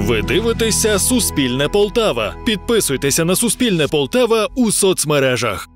Ви дивитеся «Суспільне Полтава». Підписуйтеся на «Суспільне Полтава» у соцмережах.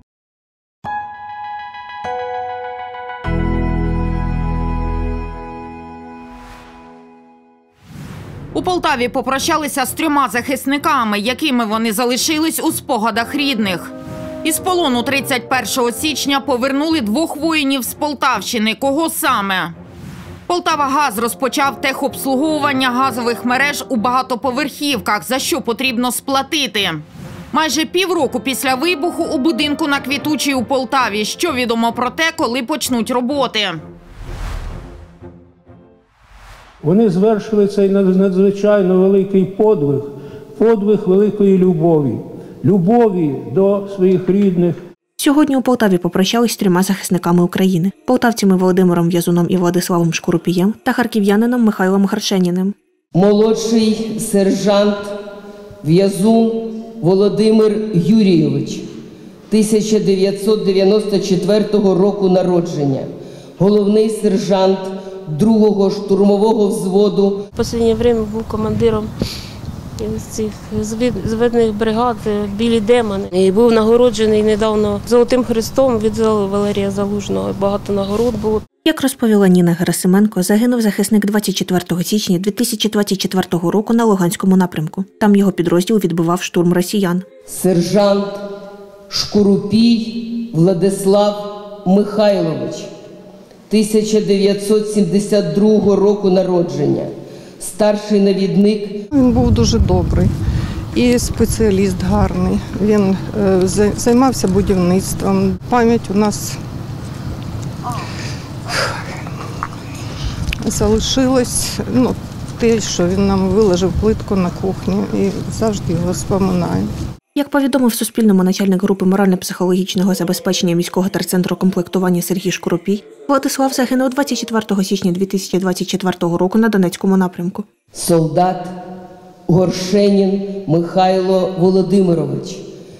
У Полтаві попрощалися з 3 захисниками, якими вони залишились у спогадах рідних. Із полону 31 січня повернули 2 воїнів з Полтавщини. Кого саме? «Полтавагаз» розпочав техобслуговування газових мереж у багатоповерхівках, за що потрібно сплатити. Майже півроку після вибуху у будинку на Квітучій у Полтаві. Що відомо про те, коли почнуть роботи? Вони звершили цей надзвичайно великий подвиг великої любові. Любові до своїх рідних. Сьогодні у Полтаві попрощались з 3 захисниками України – полтавцями Володимиром В'язуном і Владиславом Шкурупієм та харків'янином Михайлом Гаршеніним. Молодший сержант В'язун Володимир Юрійович, 1994 року народження, головний сержант 2-го штурмового взводу. В останнє час був командиром цих зведених бригад «Білі демони». І був нагороджений недавно Золотим Хрестом від Валерія Залужного. Багато нагород було. Як розповіла Ніна Герасименко, загинув захисник 24 січня 2024 року на Луганському напрямку. Там його підрозділ відбивав штурм росіян. Сержант Шкурупій Владислав Михайлович, 1972 року народження. Старший навідник. Він був дуже добрий і спеціаліст гарний. Він займався будівництвом. Пам'ять у нас залишилась, те, що він нам виложив плитку на кухні і завжди його споминаємо. Як повідомив Суспільному начальник групи морально-психологічного забезпечення міського терцентру комплектування Сергій Шкурупій, Владислав загинув 24 січня 2024 року на Донецькому напрямку. Солдат Горшенін Михайло Володимирович,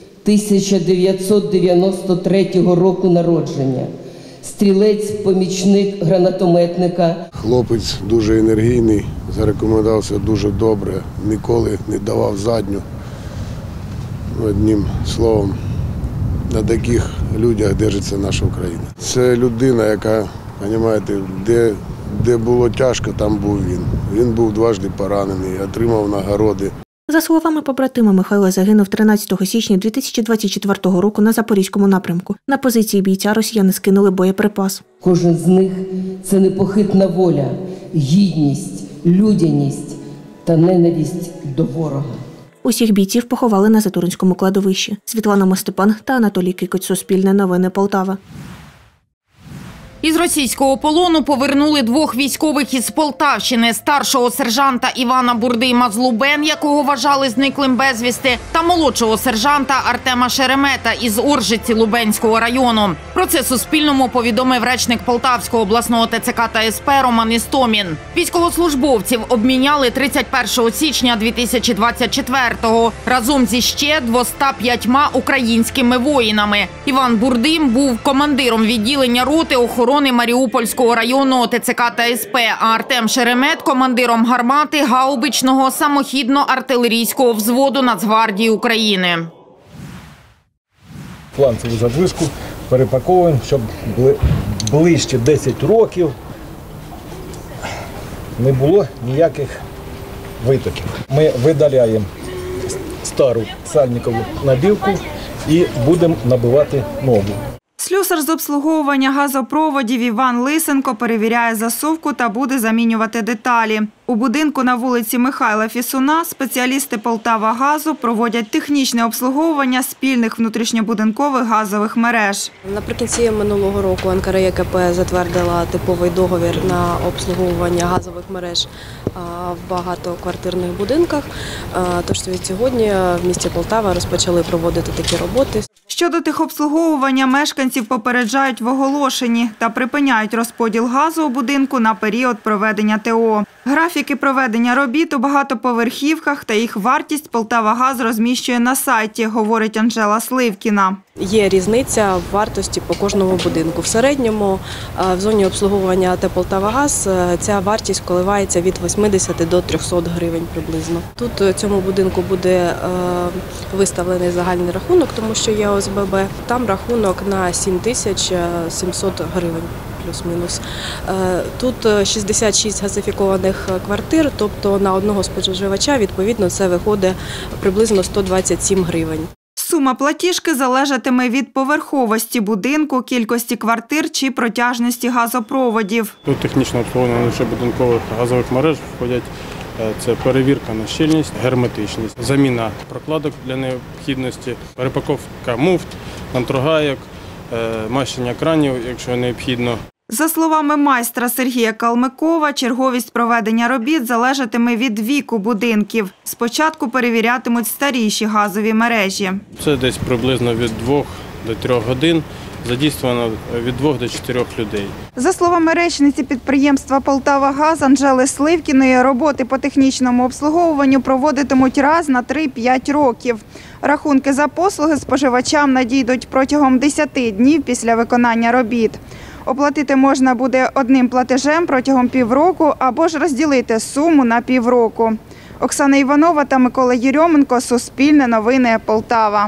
1993 року народження, стрілець-помічник гранатометника. Хлопець дуже енергійний, зарекомендувався дуже добре, ніколи не давав задню. Одним словом, на таких людях держиться наша Україна. Це людина, яка, розумієте, де було тяжко, там був він. Він був дважди поранений, отримав нагороди. За словами побратима, Михайло загинув 13 січня 2024 року на Запорізькому напрямку. На позиції бійця росіяни скинули боєприпас. Кожен з них – це непохитна воля, гідність, людяність та ненависть до ворога. Усіх бійців поховали на Затуринському кладовищі. Світлана Мостепан та Анатолій Кикоть. Суспільне новини Полтава. Із російського полону повернули 2 військових із Полтавщини – старшого сержанта Івана Бурдима-Злубен, якого вважали зниклим безвісти, та молодшого сержанта Артема Шеремета із Оржиці Лубенського району. Про це Суспільному повідомив речник Полтавського обласного ТЦК та СП Роман Істомін. Військовослужбовців обміняли 31 січня 2024-го разом зі ще 205 українськими воїнами. Іван Бурдим був командиром відділення роти охорони Маріупольського районного ТЦК та СП, а Артем Шеремет – командиром гармати гаубичного самохідно-артилерійського взводу Нацгвардії України. Фланцеву задвижку перепаковуємо, щоб ближче 10 років не було ніяких витоків. Ми видаляємо стару сальникову набівку і будемо набивати нову. Слюсар з обслуговування газопроводів Іван Лисенко перевіряє засувку та буде замінювати деталі. У будинку на вулиці Михайла Фісуна спеціалісти «Полтавагазу» проводять технічне обслуговування спільних внутрішньобудинкових газових мереж. Наприкінці минулого року НКРЕКП затвердила типовий договір на обслуговування газових мереж в багатоквартирних будинках. Тож від сьогодні в місті Полтава розпочали проводити такі роботи. Щодо техобслуговування мешканців попереджають в оголошенні та припиняють розподіл газу у будинку на період проведення ТО. Графіки проведення робіт у багатоповерхівках та їх вартість «Полтавагаз» розміщує на сайті, говорить Анжела Сливкіна. Є різниця в вартості по кожному будинку. В середньому в зоні обслуговування АТ «Полтавагаз» ця вартість коливається від 80 до 300 гривень приблизно. Тут в цьому будинку буде виставлений загальний рахунок, тому що є ОСББ. Там рахунок на 7700 гривень. Плюс-мінус. Тут 66 газифікованих квартир, тобто на одного споживача, відповідно, це виходить приблизно 127 гривень. Сума платіжки залежатиме від поверховості будинку, кількості квартир чи протяжності газопроводів. До технічного обслуговування лише будинкових газових мереж входять це перевірка на щільність, герметичність, заміна прокладок для необхідності, перепаковка муфт, контргайок, мащення кранів, якщо необхідно. За словами майстра Сергія Калмикова, черговість проведення робіт залежатиме від віку будинків. Спочатку перевірятимуть старіші газові мережі. Це десь приблизно від 2 до 3 годин. Задійствовано від 2 до 4 людей. За словами речниці підприємства «Полтавагаз» Анжели Сливкіної, роботи по технічному обслуговуванню проводитимуть раз на 3-5 років. Рахунки за послуги споживачам надійдуть протягом 10 днів після виконання робіт. Оплатити можна буде одним платежем протягом півроку або ж розділити суму на півроку. Оксана Іванова та Микола Єрьоменко. Суспільне новини, Полтава.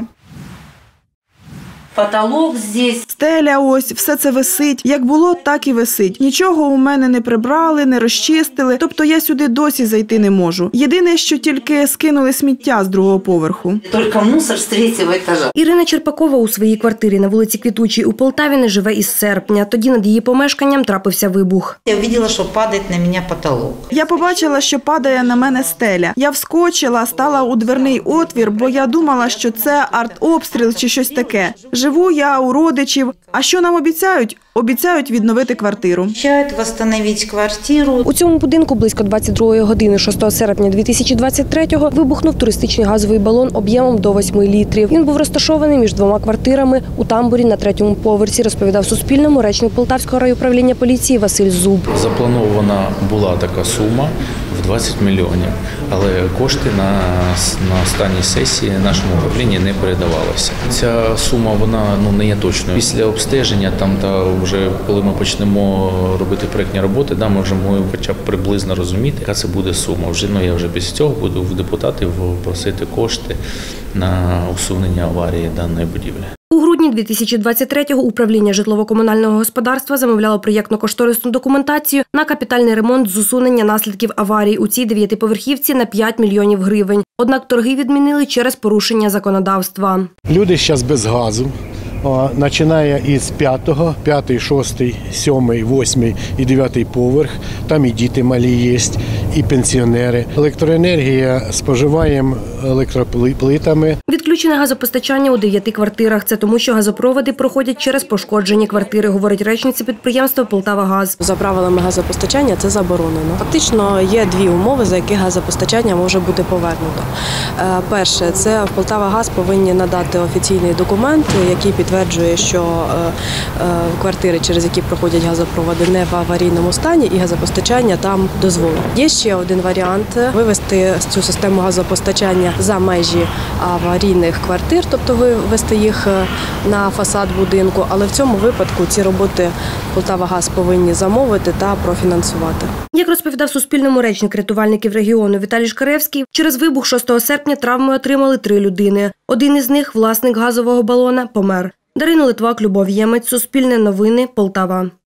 Потолок здесь. Стеля ось, все це висить. Як було, так і висить. Нічого у мене не прибрали, не розчистили, тобто я сюди досі зайти не можу. Єдине, що тільки скинули сміття з 2-го поверху. Тільки мусор з 3-го етажа. Ірина Черпакова у своїй квартирі на вулиці Квітучій у Полтаві не живе із серпня. Тоді над її помешканням трапився вибух. Я побачила, що падає на мене потолок. Я побачила, що падає на мене стеля. Я вскочила, стала у дверний отвір, бо я думала, що це артобстріл чи щось таке. Живу я у родичів. А що нам обіцяють? Обіцяють відновити квартиру. Обіцяють відновити квартиру. У цьому будинку близько 22 години 6 серпня 2023-го вибухнув туристичний газовий балон об'ємом до 8 літрів. Він був розташований між 2 квартирами у тамбурі на 3-му поверсі, розповідав Суспільному речник Полтавського райуправління поліції Василь Зуб. Запланована була така сума в 20 мільйонів, але кошти на останній сесії нашому управлінні не передавалися. Ця сума, вона не є точною. Після обстеження вже коли ми почнемо робити проєктні роботи, ми вже можемо хоча б приблизно розуміти, яка це буде сума. Я вже після цього буду в депутатів просити кошти на усунення аварії даної будівлі. У грудні 2023-го управління житлово-комунального господарства замовляло проєктно-кошторисну документацію на капітальний ремонт з усунення наслідків аварії у цій 9-поверхівці на 5 мільйонів гривень. Однак торги відмінили через порушення законодавства. Люди зараз без газу. Починає із 5-го, 5-й, 6-й, 7-й, 8-й і 9-й поверх. Там і діти малі є, і пенсіонери. Електроенергія споживаємо електроплитами. Відключене газопостачання у 9 квартирах. Це тому, що газопроводи проходять через пошкоджені квартири, говорить речниця підприємства «Полтавагаз». За правилами газопостачання це заборонено. Фактично є 2 умови, за яких газопостачання може бути повернуто. Перше, це в «Полтавагаз» повинні надати офіційний документ, який підтверджує, що квартири, через які проходять газопроводи, не в аварійному стані і газопостачання там дозволено. Є ще один варіант – вивести цю систему газопостачання за межі аварійних квартир, тобто вивести їх на фасад будинку, але в цьому випадку ці роботи «Полтавагаз» повинні замовити та профінансувати. Як розповідав Суспільному речник рятувальників регіону Віталій Шкаревський, через вибух 6 серпня травми отримали 3 людини. Один із них, власник газового балона, помер. Дарина Литвак, Любов Ємець, Суспільне новини, Полтава.